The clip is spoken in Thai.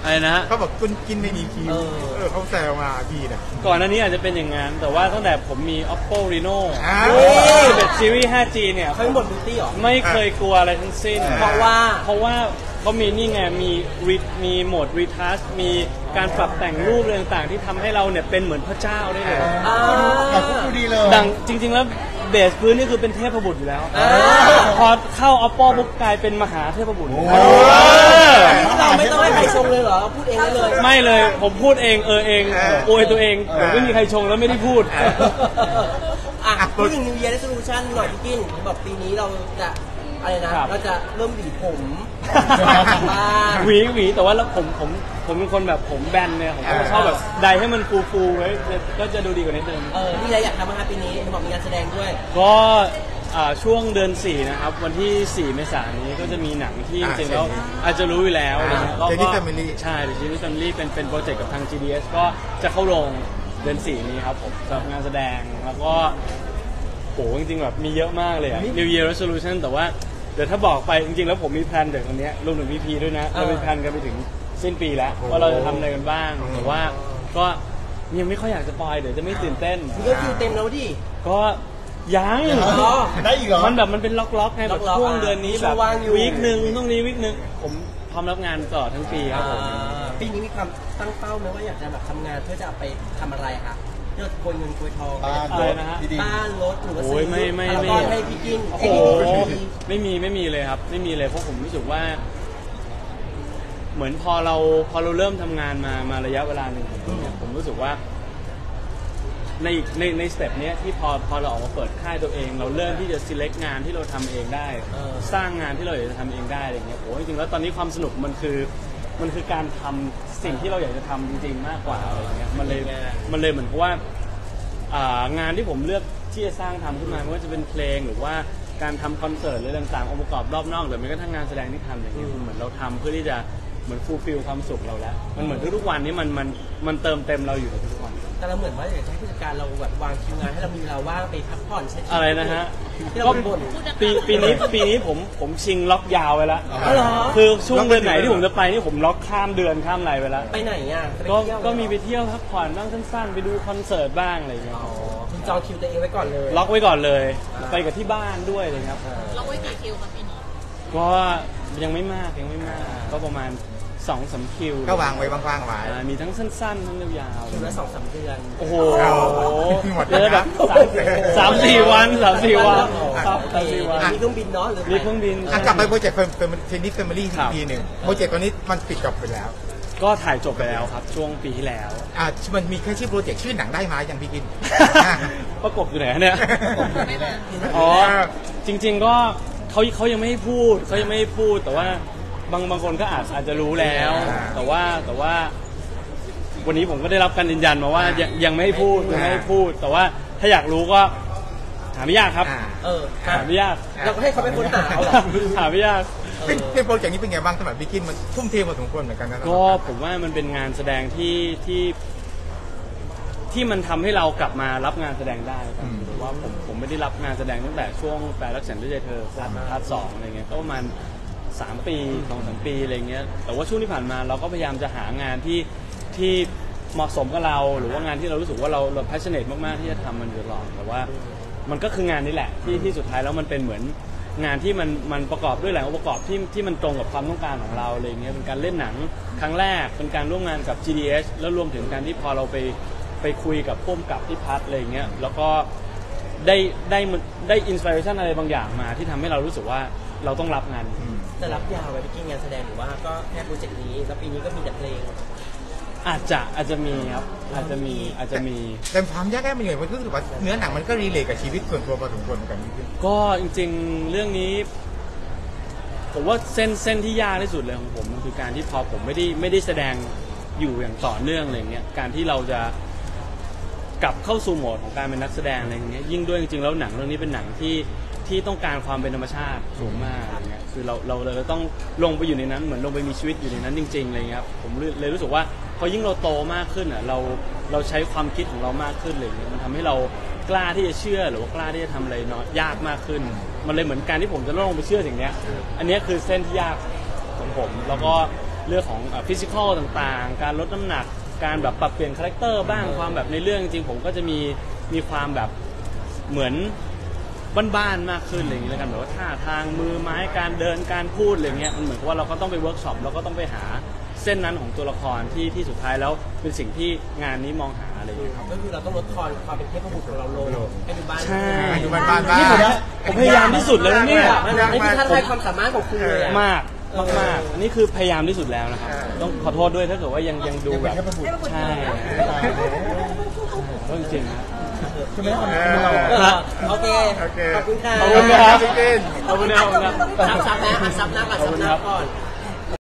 อะไรนะฮะเขาบอกคุณกินไม่มีคิวเขาแซวมาพี่นะก่อนหน้านี้อาจจะเป็นอย่างงั้นแต่ว่าตั้งแต่ผมมี Oppo Reno 11 Series 5G เนี่ยเขาหมดบิวตี้หรอไม่เคยกลัวอะไรทั้งสิ้นเพราะว่าเขามีนี่ไงมีโหมด retouch มีการปรับแต่งรูปอะไรต่างๆที่ทำให้เราเนี่ยเป็นเหมือนพระเจ้าได้เลยดูดีเลยดังจริงๆแล้วเบสพื้นนี่คือเป็นเทพบุตรอยู่แล้วพอเข้า Oppo ปุ๊บกลายเป็นมหาเทพบุตรเราไม่ต้องให้ใครชงเลยเหรอพูดเองได้เลยไม่เลยผมพูดเองเองอวยตัวเองผมไม่มีใครชงแล้วไม่ได้พูดพูดถึง New Year Resolution หน่อยพี่กิ้นบอกปีนี้เราจะอะไรนะเราจะเริ่มหวีผมหวีแต่ว่าแล้วผมเป็นคนแบบผมแบนเนี่ยผมชอบแบบไดให้มันฟูไว้ก็จะดูดีกว่านิดนึงนี่อะไรอยากทำมาปีนี้บอกมีงานแสดงด้วยก็ช่วงเดือน4นะครับวันที่4 เมษายนนี้ก็จะมีหนังที่จริงๆแล้วอาจจะรู้อยู่แล้วก็เจนี่แฟมิลี่ใช่เจนี่แฟมิลี่เป็นโปรเจกต์กับทาง GDS ก็จะเข้าโรงเดือน4นี้ครับผมสำหรับงานแสดงแล้วก็โหจริงๆแบบมีเยอะมากเลยNew Year Resolution แต่ว่าเดี๋ยวถ้าบอกไปจริงๆแล้วผมมีแพลนเดี๋ยววันนี้รวมถึง VP ด้วยนะเรามีแพลนกันไปถึงสิ้นปีแล้วว่าเราจะทำอะไรกันบ้างแต่ว่าก็ยังไม่ค่อยอยากจะปล่อยเดี๋ยวจะไม่ตื่นเต้นก็คิวเต็มแล้วดิก็ยังได้อีกเหรอมันเป็นล็อกไงแบบช่วงเดือนนี้แบบวีคนึงต้องนี้วีคนึงผมพร้อมรับงานตลอดทั้งปีครับผมปีนี้มีความตั้งเป้าไหมว่าอยากจะแบบทำงานเพื่อจะไปทำอะไรคะเรื่องโกยเงินโกยทองอะไรนะฮะบ้านรถหรือว่าซื้อไม่ให้พี่กิ้งโอ้โหไม่มีเลยครับไม่มีเลยเพราะผมรู้สึกว่าเหมือนพอเราเริ่มทำงานมาระยะเวลาหนึ่งผมรู้สึกว่าในสเต็ปนี้ที่พอเราออกมาเปิดค่ายตัวเองเราเริ่มที่จะ select งานที่เราทำเองได้สร้างงานที่เราอยากจะทำเองได้อะไรเงี้ยโอ้จริงๆแล้วตอนนี้ความสนุกมันคือการทำสิ่งที่เราอยากจะทำจริงๆมากกว่าอะไรเงี้ยมันเลยเหมือนกับว่างานที่ผมเลือกที่จะสร้างทำขึ้นมาไม่ว่าจะเป็นเพลงหรือว่าการทำคอนเสิร์ตหรือต่างๆองค์ประกอบรอบนอกหรือแม้กระทั่งงานแสดงที่ทำอย่างเงี้ยเหมือนเราทำเพื่อที่จะเหมือนฟูลฟิลความสุขเราแล้วมันเหมือนทุกๆวันนี้มันเติมเต็มเราอยู่ในทุกวันแต่เราเหมือนว่าอยากให้ผู้จัดการเราแบบวางคิวงานให้เรามีเวลาว่างไปพักผ่อนใช้อะไรนะฮะที่เราบ่นปีนี้ผมชิงล็อกยาวไว้แล้วคือช่วงเดือนไหนที่ผมจะไปนี่ผมล็อกข้ามเดือนข้ามอะไรไปแล้วไปไหนอ่ะก็มีไปเที่ยวพักผ่อนบ้างสั้นๆไปดูคอนเสิร์ตบ้างอะไรอย่างเงี้ยคุณจองคิวตัวเองไว้ก่อนเลยล็อกไว้ก่อนเลยไปกับที่บ้านด้วยเลยครับล็อกไว้กี่คิวครับปีนี้ก็ยังไม่มากก็ประมาณ2-3 คิวก็วางไว้ว่างๆไว้มีทั้งสั้นๆทั้งยาวๆคิวละ 2-3 เดือนโอ้โหเยอะแบบ3-4 วันครับ3-4 วันมีเครื่องบินเนาะหรือมีเครื่องบินกลับไปโปรเจกต์เทนนิสแฟมิลี่อีกทีหนึ่งโปรเจกต์ตอนนี้มันปิดจบไปแล้วก็ถ่ายจบไปแล้วครับช่วงปีที่แล้วมันมีแค่ชื่อโปรเจกต์ชื่อหนังได้มาอย่างพี่กินประกบอยู่ไหนเนี่ยอ๋อจริงๆก็เขายังไม่ให้พูดแต่ว่าบางคนก็อาจจะรู้แล้วแต่ว่าวันนี้ผมก็ได้รับการยืนยันมาว่ายังไม่ให้พูดแต่ว่าถ้าอยากรู้ก็หาไม่ยากครับหาไม่ยากเราก็ให้เขาเป็นคนหาไม่ยากเป็นโปรเจกต์นี้เป็นไงบ้างสำหรับบิ๊กกินมันทุ่มเทพอสมควรเหมือนกันนะก็ผมว่ามันเป็นงานแสดงที่มันทำให้เรากลับมารับงานแสดงได้หรือว่าผมไม่ได้รับงานแสดงตั้งแต่ช่วงแปลรักฉันด้วยใจเธอพาร์ท 2อะไรเงี้ยก็ประมาณ3 ปี 2-3 ปีอะไรเงี้ยแต่ว่าช่วงที่ผ่านมาเราก็พยายามจะหางานที่เหมาะสมกับเราหรือว่างานที่เรารู้สึกว่าเรา passionate มากๆที่จะทำมันอยู่ตลอดแต่ว่ามันก็คืองานนี้แหละที่สุดท้ายแล้วมันเป็นเหมือนงานที่มันประกอบด้วยหลายองค์ประกอบที่มันตรงกับความต้องการของเราอะไรเงี้ยเป็นการเล่นหนังครั้งแรกเป็นการร่วมงานกับ GDS แล้วรวมถึงการที่พอเราไปคุยกับผู้กำกับที่พัทอะไรเงี้ยแล้วก็ได้อินสปิเรชันอะไรบางอย่างมาที่ทำให้เรารู้สึกว่าเราต้องรับงานจะรับยาวไปกินงานแสดงหรือว่าก็แค่โปรเจกต์นี้แล้วปีนี้ก็มีแต่เพลงอาจจะมีครับอาจจะมีแต่ความยากแค่มันเหนื่อยมันก็คือว่าเนื้อหนังมันก็รีเลทกับชีวิตส่วนตัวพอสมควรเหมือนกันก็จริงๆเรื่องนี้ผมว่าเส้นที่ยากที่สุดเลยของผมมันคือการที่พอผมไม่ได้แสดงอยู่อย่างต่อเนื่องอะไรเงี้ยการที่เราจะกลับเข้าสู่โหมดของการเป็นนักแสดงอะไรเงี้ยยิ่งด้วยจริงๆแล้วหนังเรื่องนี้เป็นหนังที่ต้องการความเป็นธรรมชาติสูงมากอะไรเงี้ยคือเราต้องลงไปอยู่ในนั้นเหมือนลงไปมีชีวิตอยู่ในนั้นจริงๆอะไรเงี้ยผมเลยรู้สึกว่าพอยิ่งเราโตมากขึ้นอ่ะเราใช้ความคิดของเรามากขึ้นเลยมันทำให้เรากล้าที่จะเชื่อหรือว่ากล้าที่จะทำอะไรเนาะยากมากขึ้นมันเลยเหมือนการที่ผมจะลงไปเชื่อสิ่งเนี้ยอันนี้คือเส้นที่ยากของผมแล้วก็เรื่องของฟิสิกอลต่างๆการลดน้ำหนักการแบบปรับเปลี่ยนคาแรคเตอร์บ้างความแบบในเรื่องจริงๆผมก็จะมีความแบบเหมือนบ้านๆมากขึ้นอะไรอย่างเงี้ยแล้วกันแบบว่าท่าทางมือไม้การเดินการพูดอะไรเงี้ยมันเหมือนกับว่าเราก็ต้องไปเวิร์กช็อปเราก็ต้องไปหาเส้นนั้นของตัวละครที่สุดท้ายแล้วเป็นสิ่งที่งานนี้มองหาอะไรอย่างเงี้ยครับก็คือเราต้องลดทอนความเป็นเทพบุตรของเราลงให้ดูบ้านใช่ดูบ้านๆนี่ผมพยายามที่สุดเลยนะเนี่ยนี่คือท้าทายความสามารถของคุณเลยอะมากอันนี้คือพยายามที่สุดแล้วนะครับต้องขอโทษด้วยถ้าเกิดว่ายังดูแบบใช่ก็จริงๆนะใช่ไหมโอเค ขอบคุณค่ะขอบคุณครับพี่กินขอบคุณครับซับนะก่อน